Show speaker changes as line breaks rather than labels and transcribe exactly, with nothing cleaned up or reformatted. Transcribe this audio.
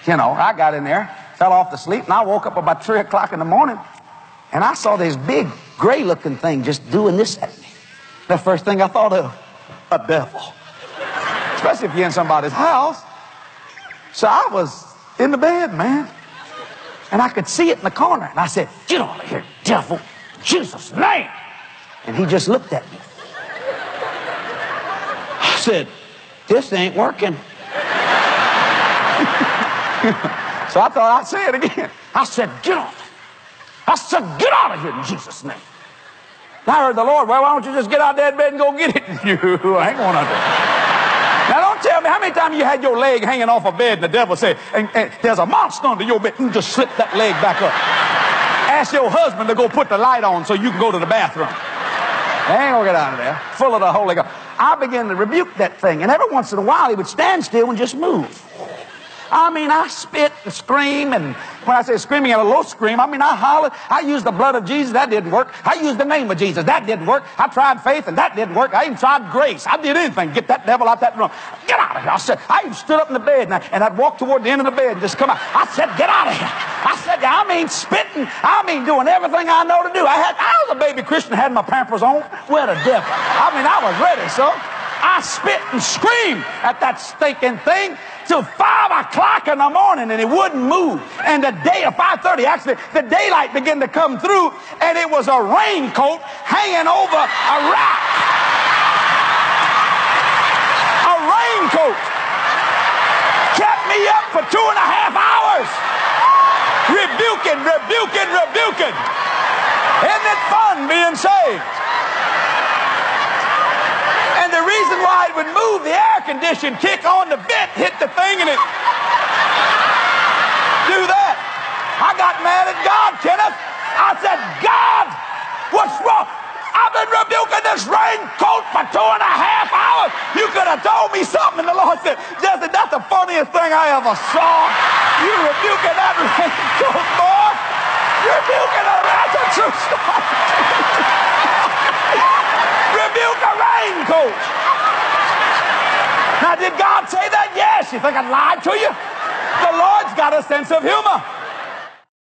You know, I got in there, fell off to sleep, and I woke up about three o'clock in the morning, and I saw this big gray-looking thing just doing this at me. The first thing I thought of, a devil. Especially if you're in somebody's house. So I was in the bed, man, and I could see it in the corner, and I said, "Get out of here, devil, in Jesus' name." And he just looked at me. I said, "This ain't working." So I thought I'd say it again. I said, "Get off." I said, "Get out of here in Jesus' name." And I heard the Lord, "Well, why don't you just get out of that bed and go get it?" You ain't gonna do it. Now don't tell me how many times you had your leg hanging off a bed and the devil said, and, and there's a monster under your bed, you just slip that leg back up. Ask your husband to go put the light on so you can go to the bathroom. They ain't gonna get out of there. Full of the Holy Ghost. I began to rebuke that thing, and every once in a while he would stand still and just move. I mean, I spit and scream, and when I say screaming, a low scream, I mean, I hollered. I used the blood of Jesus. That didn't work. I used the name of Jesus. That didn't work. I tried faith, and that didn't work. I even tried grace. I did anything. Get that devil out that room. Get out of here. I said, I even stood up in the bed, and, I, and I'd walk toward the end of the bed and just come out. I said, get out of here. I said, I mean, spitting. I mean, doing everything I know to do. I had, I was a baby Christian, had my Pampers on. Where the devil? I mean, I was ready, so I spit and screamed at that stinking thing till five o'clock in the morning, and it wouldn't move. And the day of five thirty, actually, the daylight began to come through, and it was a raincoat hanging over a rack. A raincoat kept me up for two and a half hours, rebuking, rebuking, rebuking. Isn't it fun being saved? And the reason why it would move, the air condition kick on the vent, hit the thing, and it do that. I got mad at God, Kenneth. I said, God, what's wrong? I've been rebuking this raincoat for two and a half hours. You could have told me something. And the Lord said, Jesse, that's the funniest thing I ever saw. You rebuking that raincoat, boy. Rebuking a that's a true story. Rebuke a raincoat. Now, did God say that? Yes. You think I'd lie to you? The Lord's got a sense of humor.